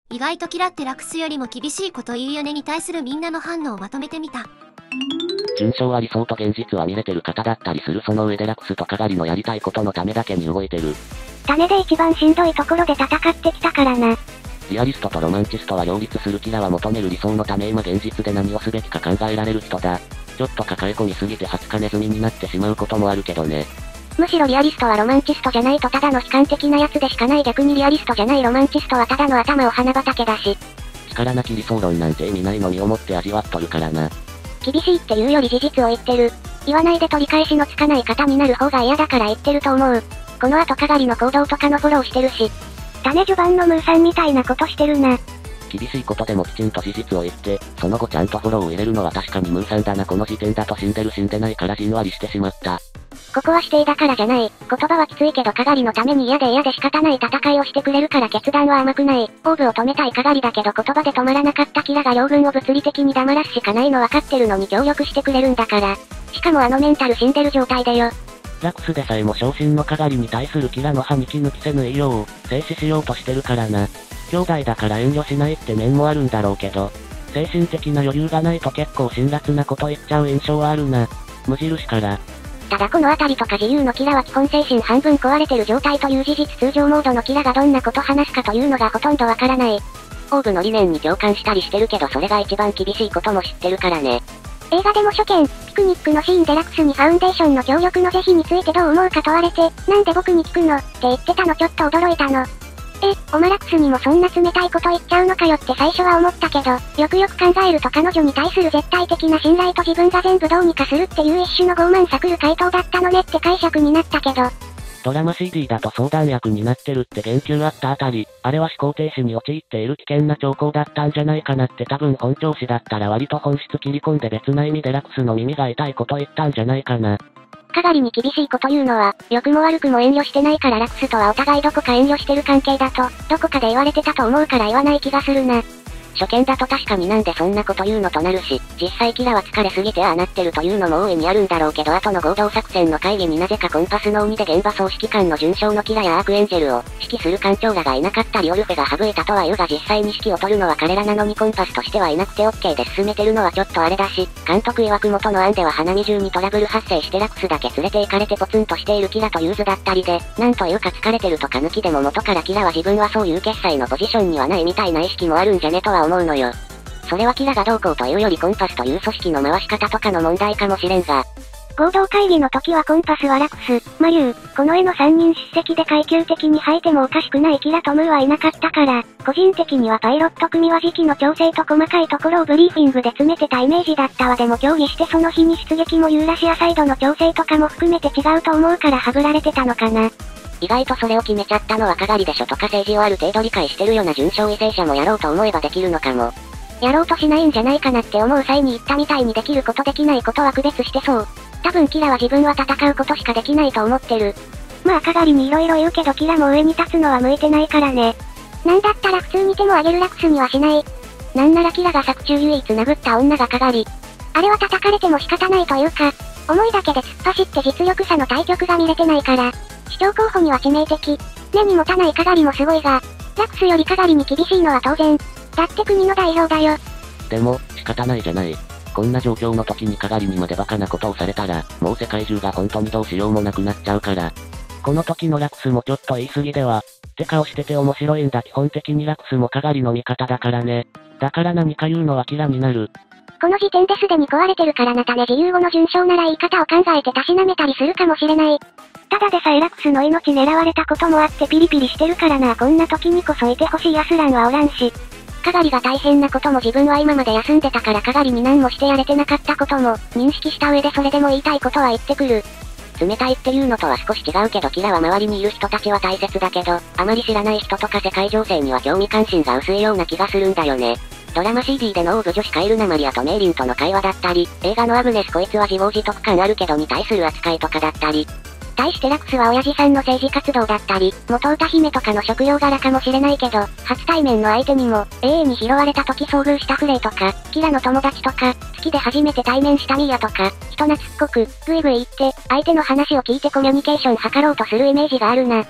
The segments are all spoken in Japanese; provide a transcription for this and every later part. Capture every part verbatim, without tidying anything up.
意外とキラってラクスよりも厳しいこと言うよねに対するみんなの反応をまとめてみた。 純正は理想と現実は見れてる方だったりする。その上でラクスとカガリのやりたいことのためだけに動いてる。 種で一番しんどいところで戦ってきたからな。 リアリストとロマンチストは両立する。キラは求める理想のため今現実で何をすべきか考えられる人だ。ちょっと抱え込みすぎてハツカネズミになってしまうこともあるけどね。 むしろリアリストはロマンチストじゃないとただの悲観的なやつでしかない。逆にリアリストじゃないロマンチストはただの頭を花畑だし。 力なき理想論なんて意味ないのに思って味わっとるからな。 厳しいっていうより事実を言ってる。言わないで取り返しのつかない方になる方が嫌だから言ってると思う。この後カガリの行動とかのフォローしてるし。種序盤のムーさんみたいなことしてるな。 厳しいことでもきちんと事実を言って、その後ちゃんとフォローを入れるのは確かにムーさんだな。この時点だと死んでる死んでないからじんわりしてしまった。 ここは否定だからじゃない。言葉はきついけどカガリのために嫌で嫌で仕方ない戦いをしてくれるから決断は甘くない。オーブを止めたいカガリだけど言葉で止まらなかったキラが両軍を物理的に黙らすしかないの分かってるのに協力してくれるんだから。しかもあのメンタル死んでる状態でよ。 ラクスでさえも昇進のカガリに対するキラの歯に気抜きせぬ栄養を制止しようとしてるからな。兄弟だから遠慮しないって面もあるんだろうけど、精神的な余裕がないと結構辛辣なこと言っちゃう印象はあるな。無印から。 ただこのあたりとか自由のキラは基本精神半分壊れてる状態という事実。通常モードのキラがどんなこと話すかというのがほとんどわからない。 オーブの理念に共感したりしてるけどそれが一番厳しいことも知ってるからね。 映画でも初見、ピクニックのシーンでラクスにファウンデーションの協力の是非についてどう思うか問われて、なんで僕に聞くのって言ってたのちょっと驚いたの。え、オマラクスにもそんな冷たいこと言っちゃうのかよって最初は思ったけど、よくよく考えると彼女に対する絶対的な信頼と自分が全部どうにかするっていう一種の傲慢さくる回答だったのねって解釈になったけど。 ドラマ シーディー だと相談役になってるって言及あったあたり、あれは思考停止に陥っている危険な兆候だったんじゃないかなって。多分本調子だったら割と本質切り込んで別な意味でラクスの耳が痛いこと言ったんじゃないかな。 カガリに厳しいこと言うのは、良くも悪くも遠慮してないからラクスとはお互いどこか遠慮してる関係だと、どこかで言われてたと思うから言わない気がするな。 初見だと確かになんでそんなこと言うのとなるし、実際キラは疲れすぎてああなってるというのも大いにあるんだろうけど後の合同作戦の会議になぜかコンパスの鬼で現場総指揮官の準将のキラやアークエンジェルを指揮する艦長らがいなかったりオルフェが省いたとは言うが実際に指揮を取るのは彼らなのにコンパスとしてはいなくて OK で進めてるのはちょっとあれだし、監督曰く元の案では花見中にトラブル発生してラクスだけ連れて行かれてポツンとしているキラとユーズだったりで、なんというか疲れてるとか抜きでも元からキラは自分はそういう決済のポジションにはないみたいな意識もあるんじゃねとは思うのよ。それはキラがどうこうというよりコンパスという組織の回し方とかの問題かもしれんが。 合同会議の時はコンパスはラクス、マリュー、この絵のさんにん出席で階級的に吐いてもおかしくないキラとムーはいなかったから、個人的にはパイロット組は時期の調整と細かいところをブリーフィングで詰めてたイメージだったわ。でも協議してその日に出撃もユーラシアサイドの調整とかも含めて違うと思うからはぶられてたのかな。 意外とそれを決めちゃったのはカガリでしょとか政治をある程度理解してるような準将為政者もやろうと思えばできるのかも。 やろうとしないんじゃないかなって思う際に言ったみたいにできることできないことは区別してそう。多分キラは自分は戦うことしかできないと思ってる。まあカガリに色々言うけどキラも上に立つのは向いてないからね。なんだったら普通に手も上げるラクスにはしない。なんならキラが作中唯一殴った女がカガリ。あれは叩かれても仕方ないというか、思いだけで突っ走って実力差の対局が見れてないから、市長候補には致命的。根に持たないカガリもすごいが、ラクスよりカガリに厳しいのは当然。だって国の代表だよ。 でも、仕方ないじゃない。こんな状況の時にカガリにまでバカなことをされたら、もう世界中が本当にどうしようもなくなっちゃうから。この時のラクスもちょっと言い過ぎでは、って顔してて面白いんだ。基本的にラクスもカガリの味方だからね。だから何か言うのはキラになる。 この時点ですでに壊れてるからな。種自由語の順将なら言い方を考えてたしなめたりするかもしれない。ただでさえラクスの命狙われたこともあってピリピリしてるからな。こんな時にこそいてほしいアスランはおらんし。カガリが大変なことも自分は今まで休んでたからカガリに何もしてやれてなかったことも認識した上でそれでも言いたいことは言ってくる。 冷たいっていうのとは少し違うけどキラは周りにいる人たちは大切だけど、あまり知らない人とか世界情勢には興味関心が薄いような気がするんだよね。ドラマ シーディー でのオーブ女子カエルナマリアとメイリンとの会話だったり、映画のアグネスこいつは自業自得感あるけどに対する扱いとかだったり。対してラクスは親父さんの政治活動だったり、元歌姫とかの職業柄かもしれないけど、初対面の相手にも、永遠に拾われた時遭遇したフレイとか、キラの友達とか、月で初めて対面したミーヤとか、人懐っこく、ぐいぐい言って、相手の話を聞いてコミュニケーション図ろうとするイメージがあるな。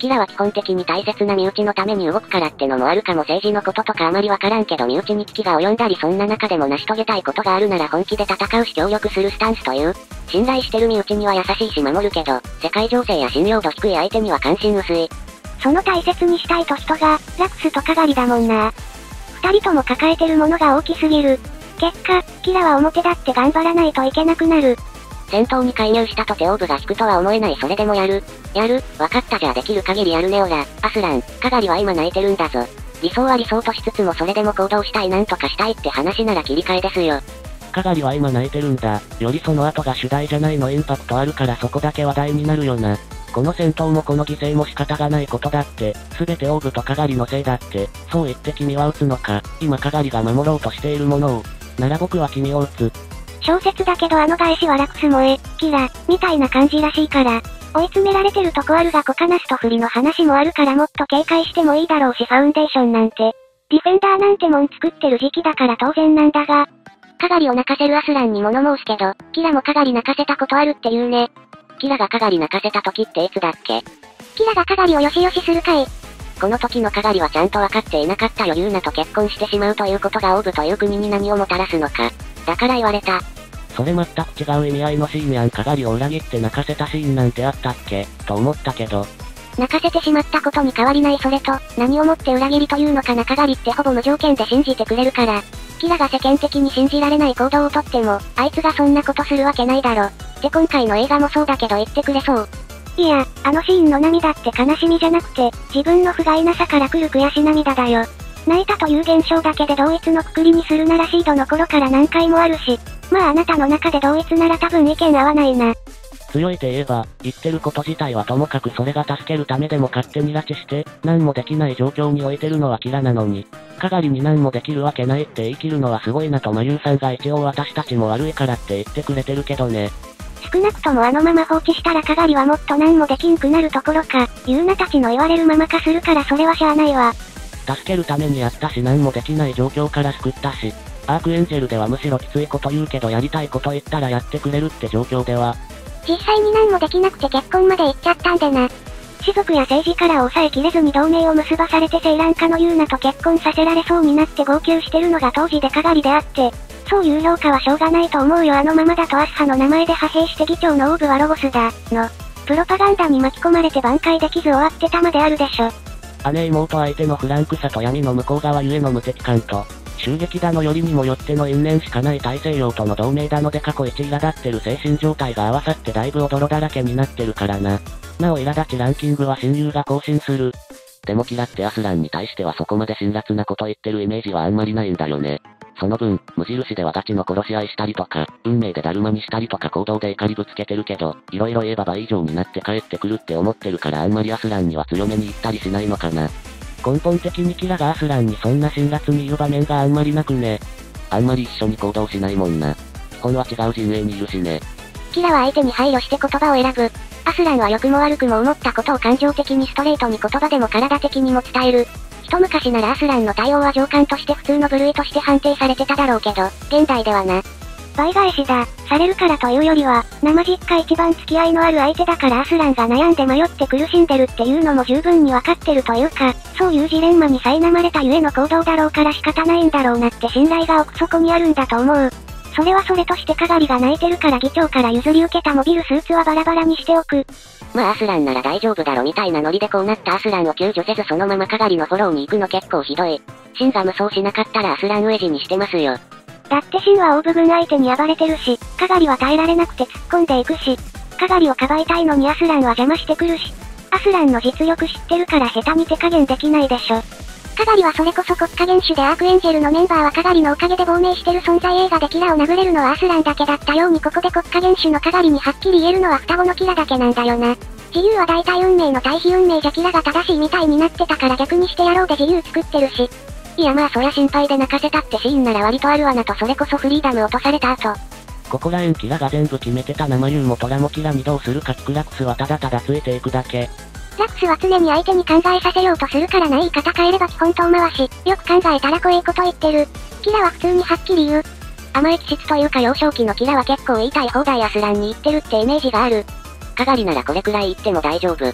キラは基本的に大切な身内のために動くからってのもあるかも。政治のこととかあまりわからんけど身内に危機が及んだりそんな中でも成し遂げたいことがあるなら本気で戦うし協力するスタンスという。信頼してる身内には優しいし守るけど、世界情勢や信用度低い相手には関心薄い。 その大切にしたいと人が、ラクスとカガリだもんな。二人とも抱えてるものが大きすぎる。結果、キラは表立って頑張らないといけなくなる。 戦闘に介入したとてオーブが引くとは思えない。それでもやる。やる。わかったじゃあできる限りやるね。オラ、アスラン、カガリは今泣いてるんだぞ。理想は理想としつつもそれでも行動したいなんとかしたいって話なら切り替えですよ。 カガリは今泣いてるんだ。よりその後が主題じゃないのインパクトあるからそこだけ話題になるよな。この戦闘もこの犠牲も仕方がないことだって、すべてオーブとカガリのせいだって、そう言って君は撃つのか。今カガリが守ろうとしているものを。なら僕は君を撃つ。 小説だけどあの返しはラクス萌え、キラ、みたいな感じらしいから。追い詰められてるとこあるがコカナスとフリの話もあるからもっと警戒してもいいだろうしファウンデーションなんて。ディフェンダーなんてもん作ってる時期だから当然なんだが。 カガリを泣かせるアスランに物申すけど、キラもカガリ泣かせたことあるって言うね。キラがカガリ泣かせた時っていつだっけ？ キラがカガリをよしよしするかい。 この時のカガリはちゃんと分かっていなかったよ。ユーナと結婚してしまうということがオーブという国に何をもたらすのか。だから言われた。 それ全く違う意味合いのシーンやん。カガリを裏切って泣かせたシーンなんてあったっけと思ったけど。 泣かせてしまったことに変わりない。それと、何をもって裏切りというのかな。カガリってほぼ無条件で信じてくれるから。キラが世間的に信じられない行動をとっても、あいつがそんなことするわけないだろ。って今回の映画もそうだけど言ってくれそう。いや、あのシーンの涙って悲しみじゃなくて、自分の不甲斐なさから来る悔し涙だよ。泣いたという現象だけで同一のくくりにするならシードの頃から何回もあるし、まああなたの中で同一なら多分意見合わないな。 強いて言えば、言ってること自体はともかくそれが助けるためでも勝手に拉致して、何もできない状況に置いてるのはキラなのに、カガリに何もできるわけないって言い切るのはすごいなとマユーさんが一応私たちも悪いからって言ってくれてるけどね。 少なくともあのまま放置したらカガリはもっと何もできんくなるところか、ユーナたちの言われるまま化するからそれはしゃあないわ。 助けるためにやったし何もできない状況から救ったし、アークエンジェルではむしろきついこと言うけどやりたいこと言ったらやってくれるって状況では。 実際に何もできなくて結婚まで行っちゃったんでな。士族や政治から抑えきれずに同盟を結ばされてセイランカのユーナと結婚させられそうになって号泣してるのが当時でカガリであって、そういう評価はしょうがないと思うよ。あのままだとアスハの名前で派兵して議長のオーブはロゴスだ、の、プロパガンダに巻き込まれて挽回できず終わってたまであるでしょ。 姉妹相手のフランクさと闇の向こう側ゆえの無敵感と、襲撃だのよりにもよっての因縁しかない大西洋との同盟だので過去一苛立ってる精神状態が合わさってだいぶ驚だらけになってるからな。なお苛立ちランキングは親友が更新する。でもキラってアスランに対してはそこまで辛辣なこと言ってるイメージはあんまりないんだよね。その分、無印ではガチの殺し合いしたりとか、運命でだるまにしたりとか行動で怒りぶつけてるけど、いろいろ言えば倍以上になって帰ってくるって思ってるからあんまりアスランには強めに言ったりしないのかな。根本的にキラがアスランにそんな辛辣に言う場面があんまりなくね。あんまり一緒に行動しないもんな。基本は違う陣営にいるしね。 キラは相手に配慮して言葉を選ぶ。アスランは良くも悪くも思ったことを感情的にストレートに言葉でも体的にも伝える。一昔ならアスランの対応は上官として普通の部類として判定されてただろうけど、現代ではな。倍返しだ、されるからというよりは、生実家一番付き合いのある相手だからアスランが悩んで迷って苦しんでるっていうのも十分にわかってるというか、そういうジレンマに苛まれたゆえの行動だろうから仕方ないんだろうなって信頼が奥底にあるんだと思う。それはそれとしてカガリが泣いてるから議長から譲り受けたモビルスーツはバラバラにしておく。 まあアスランなら大丈夫だろみたいなノリでこうなったアスランを救助せずそのままカガリのフォローに行くの結構ひどい。シンが無双しなかったらアスランウエジにしてますよ。 だってシンはオーブ軍相手に暴れてるし、カガリは耐えられなくて突っ込んでいくし、カガリをかばいたいのにアスランは邪魔してくるし、アスランの実力知ってるから下手に手加減できないでしょ。カガリはそれこそ国家元首でアークエンジェルのメンバーはカガリのおかげで亡命してる存在。映画でキラを殴れるのはアスランだけだったようにここで国家元首のカガリにはっきり言えるのは双子のキラだけなんだよな。自由は大体運命の対比運命じゃキラが正しいみたいになってたから逆にしてやろうで自由作ってるし。いやまあそりゃ心配で泣かせたってシーンなら割とあるわなと。それこそフリーダム落とされた後。 ここら辺キラが全部決めてた生ユーもトラもキラにどうするかキクラクスはただただついていくだけ。 ラクスは常に相手に考えさせようとするからな。言い方変えれば基本遠回し。よく考えたら怖いこと言ってる。キラは普通にはっきり言う。甘い気質というか幼少期のキラは結構言いたい放題アスランに言ってるってイメージがある。 カガリならこれくらい言っても大丈夫。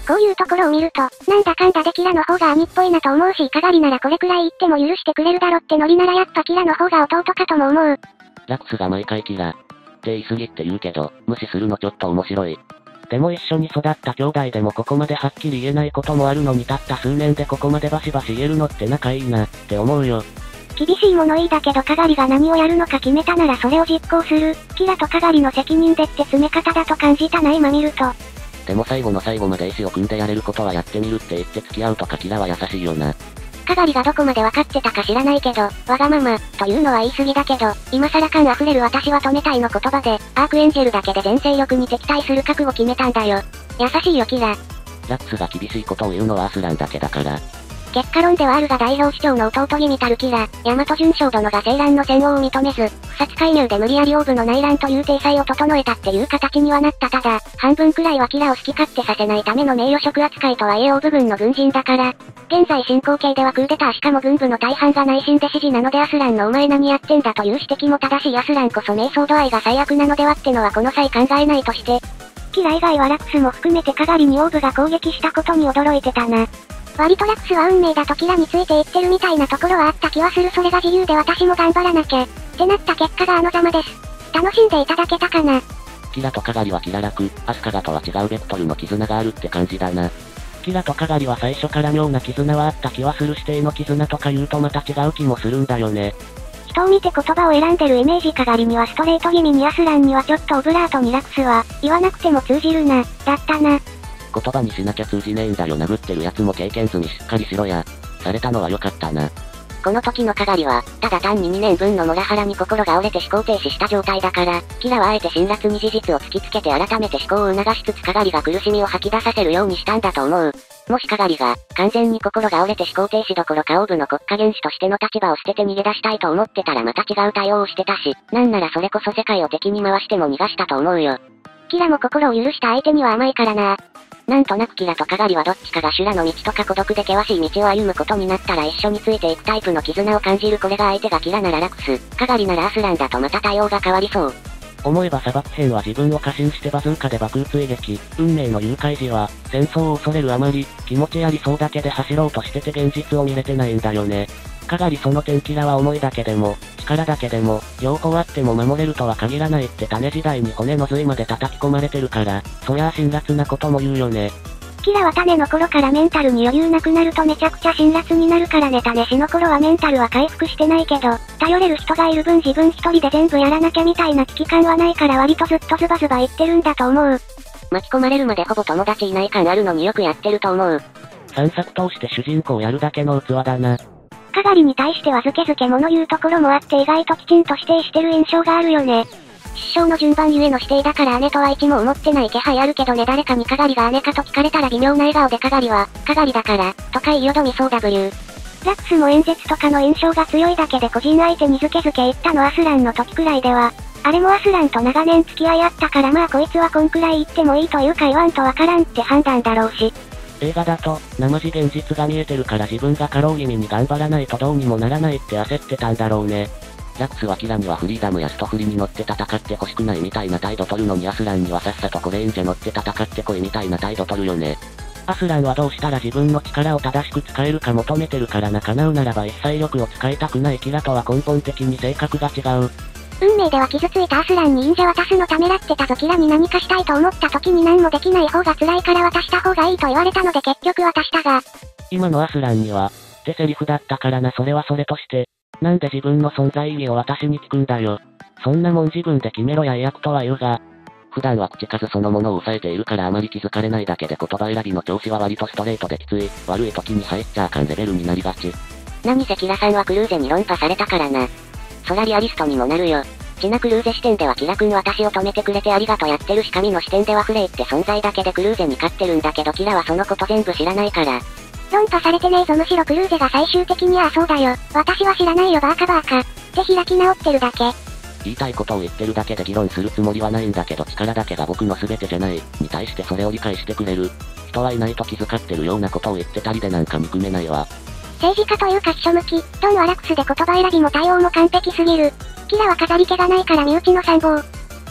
こういうところを見ると、なんだかんだでキラの方が兄っぽいなと思うし、イカガリならこれくらい言っても許してくれるだろってノリならやっぱキラの方が弟かとも思う。 ラクスが毎回キラって言い過ぎって言うけど、無視するのちょっと面白い。でも一緒に育った兄弟でもここまではっきり言えないこともあるのにたった数年でここまでバシバシ言えるのって仲いいなって思うよ。 厳しい物言いだけどカガリが何をやるのか決めたならそれを実行する。キラとカガリの責任でって詰め方だと感じたな今見ると。 でも最後の最後まで意志を組んでやれることはやってみるって言って付き合うとかキラは優しいよな。 カガリがどこまで分かってたか知らないけど、わがまま、というのは言い過ぎだけど、今更感溢れる私は止めたいの言葉で、アークエンジェルだけで全勢力に敵対する覚悟決めたんだよ。優しいよキラ。 ラクスが厳しいことを言うのはアスランだけだから。 結果論ではあるが代表市長の弟気味たるキラ、大和准将殿が青蘭の戦王を認めず、不殺介入で無理やりオーブの内乱という体裁を整えたっていう形にはなった。ただ、半分くらいはキラを好き勝手させないための名誉職扱いとはいえオーブ軍の軍人だから。現在進行形ではクーデターしかも軍部の大半が内心で支持なのでアスランのお前何やってんだという指摘も正しい。アスランこそ瞑想度合いが最悪なのではってのはこの際考えないとして。キラ以外はラクスも含めてカガリにオーブが攻撃したことに驚いてたな。割とラクスは運命だとキラについて言ってるみたいなところはあった気はする。それが自由で私も頑張らなきゃ。ってなった結果があのざまです。楽しんでいただけたかな。 キラとカガリはキララク、アスカガとは違うベクトルの絆があるって感じだな。キラとカガリは最初から妙な絆はあった気はする。指定の絆とか言うとまた違う気もするんだよね。 人を見て言葉を選んでるイメージ。カガリにはストレート気味にアスランにはちょっとオブラートにラクスは、言わなくても通じるな、だったな。 言葉にしなきゃ通じねえんだよ。殴ってるやつも経験済みしっかりしろや。されたのは良かったな。 この時のカガリは、ただ単ににねんぶんのモラハラに心が折れて思考停止した状態だから、キラはあえて辛辣に事実を突きつけて改めて思考を促しつつカガリが苦しみを吐き出させるようにしたんだと思う。もしカガリが、完全に心が折れて思考停止どころかオーブの国家元首としての立場を捨てて逃げ出したいと思ってたらまた違う対応をしてたし、なんならそれこそ世界を敵に回しても逃がしたと思うよ。キラも心を許した相手には甘いからな。なんとなくキラとカガリはどっちかが修羅の道とか孤独で険しい道を歩むことになったら一緒についていくタイプの絆を感じる。これが相手がキラならラクス、カガリならアスランだとまた対応が変わりそう。 思えば砂漠編は自分を過信してバズーカで爆撃追撃、運命の誘拐時は、戦争を恐れるあまり、気持ちありそうだけで走ろうとしてて現実を見れてないんだよね。カガリその点キラは思いだけでも、力だけでも、両方あっても守れるとは限らないって種時代に骨の髄まで叩き込まれてるから、そりゃあ辛辣なことも言うよね。 キラは種の頃からメンタルに余裕なくなるとめちゃくちゃ辛辣になるからね。種子の頃はメンタルは回復してないけど、頼れる人がいる分自分一人で全部やらなきゃみたいな危機感はないから割とずっとズバズバ言ってるんだと思う。 巻き込まれるまでほぼ友達いない感あるのによくやってると思う。 さんさく通して主人公やるだけの器だな。 カガリに対してはずけずけ物言うところもあって意外ときちんと指定してる印象があるよね。出生の順番ゆえの指定だから姉とは一も思ってない気配あるけどね。誰かにカガリが姉かと聞かれたら微妙な笑顔でカガリは、カガリだから、とか言いよどみそう W。ラクスも演説とかの印象が強いだけで個人相手にずけずけ言ったのアスランの時くらいでは、あれもアスランと長年付き合いあったからまあこいつはこんくらい言ってもいいというか言わんとわからんって判断だろうし。 映画だと、生地現実が見えてるから自分が過労気味に頑張らないとどうにもならないって焦ってたんだろうね。ラクスはキラにはフリーダムやストフリに乗って戦ってほしくないみたいな態度取るのにアスランにはさっさとコレインジェ乗って戦ってこいみたいな態度取るよね。アスランはどうしたら自分の力を正しく使えるか求めてるからな。叶うならば一切力を使いたくないキラとは根本的に性格が違う。 運命では傷ついたアスランに忍者渡すのためらってたぞ。キラに何かしたいと思った時に何もできない方が辛いから渡した方がいいと言われたので結局渡したが。 今のアスランには、ってセリフだったからな。それはそれとして、なんで自分の存在意義を私に聞くんだよ。そんなもん自分で決めろや役とは言うが、普段は口数そのものを抑えているからあまり気づかれないだけで言葉選びの調子は割とストレートできつい、悪い時に入っちゃあかんレベルになりがち。 何せキラさんはクルーゼに論破されたからな。そらリアリストにもなるよ。ちなクルーゼ視点ではキラ君私を止めてくれてありがとうやってるし神の視点ではフレイって存在だけでクルーゼに勝ってるんだけどキラはそのこと全部知らないから。 論破されてねえぞ。むしろクルーゼが最終的にああそうだよ。私は知らないよバーカバーカ。って開き直ってるだけ。 言いたいことを言ってるだけで議論するつもりはないんだけど力だけが僕の全てじゃない、に対してそれを理解してくれる人はいないと気遣ってるようなことを言ってたりでなんか憎めないわ。 政治家というか秘書向き、ドンはラクスで言葉選びも対応も完璧すぎる。キラは飾り気がないから身内の参謀。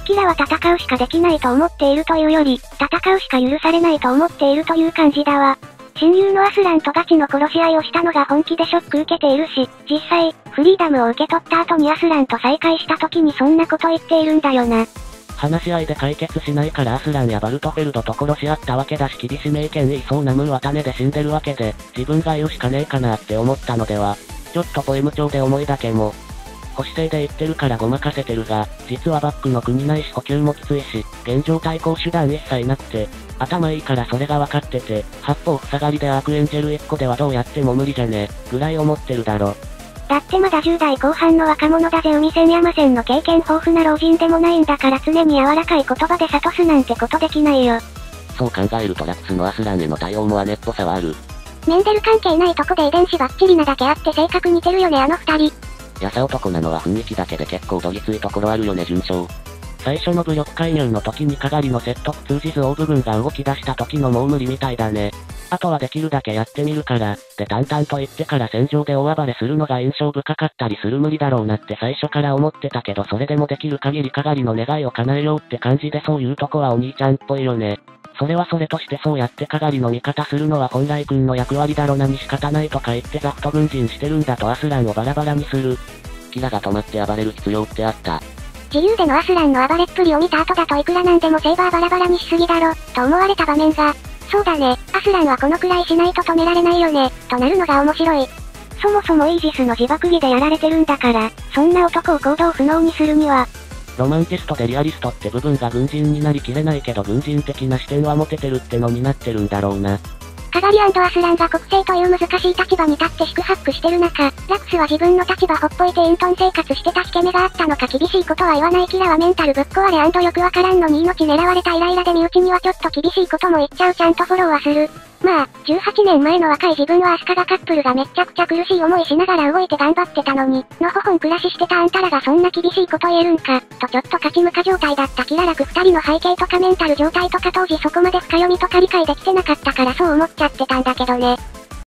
キラは戦うしかできないと思っているというより、戦うしか許されないと思っているという感じだわ。親友のアスランとガチの殺し合いをしたのが本気でショック受けているし、実際、フリーダムを受け取った後にアスランと再会した時にそんなこと言っているんだよな。 話し合いで解決しないからアスランやバルトフェルドと殺し合ったわけだし厳し名犬いそうなムーは種で死んでるわけで、自分が言うしかねえかなって思ったのでは。ちょっとポエム調で思いだけも。保守性で言ってるからごまかせてるが、実はバックの国ないし呼吸もきついし、現状対抗手段一切なくて、頭いいからそれが分かってて、八方塞がりでアークエンジェルいっこではどうやっても無理じゃねぐらい思ってるだろ。 だってまだじゅう代後半の若者だぜ。海線山線の経験豊富な老人でもないんだから常に柔らかい言葉で諭すなんてことできないよ。 そう考えるとラクスのアスランへの対応も姉っぽさはある。 メンデル関係ないとこで遺伝子バッチリなだけあって性格似てるよねあの二人。 やさ男なのは雰囲気だけで結構どぎついところあるよね順調。最初の武力介入の時にかがりの説得通じず大部分が動き出した時のもう無理みたいだね。あとはできるだけやってみるから、で淡々と言ってから戦場で大暴れするのが印象深かったりする無理だろうなって最初から思ってたけどそれでもできる限りかがりの願いを叶えようって感じでそういうとこはお兄ちゃんっぽいよね。それはそれとしてそうやってかがりの味方するのは本来君の役割だろなに仕方ないとか言ってザフト軍人してるんだとアスランをバラバラにする。キラが止まって暴れる必要ってあった。 自由でのアスランの暴れっぷりを見た後だといくらなんでもセイバーバラバラにしすぎだろ、と思われた場面が、そうだね、アスランはこのくらいしないと止められないよね、となるのが面白い。そもそもイージスの自爆技でやられてるんだから、そんな男を行動不能にするには、 ロマンティストでリアリストって部分が軍人になりきれないけど軍人的な視点は持ててるってのになってるんだろうな。 かがり&アスランが国政という難しい立場に立って四苦八苦してる中、ラクスは自分の立場ほっぽいて隠遁生活してた引け目があったのか厳しいことは言わないキラはメンタルぶっ壊れ&よくわからんのに命狙われたイライラで身内にはちょっと厳しいことも言っちゃうちゃんとフォローはする。まあ、じゅうはちねんまえの若い自分はアスカガカップルがめっちゃくちゃ苦しい思いしながら動いて頑張ってたのに、のほほん暮らししてたあんたらがそんな厳しいこと言えるんか、とちょっと勝ち向か状態だったキララク二人の背景とかメンタル状態とか当時そこまで深読みとか理解できてなかったからそう思っちゃってたんだけどね。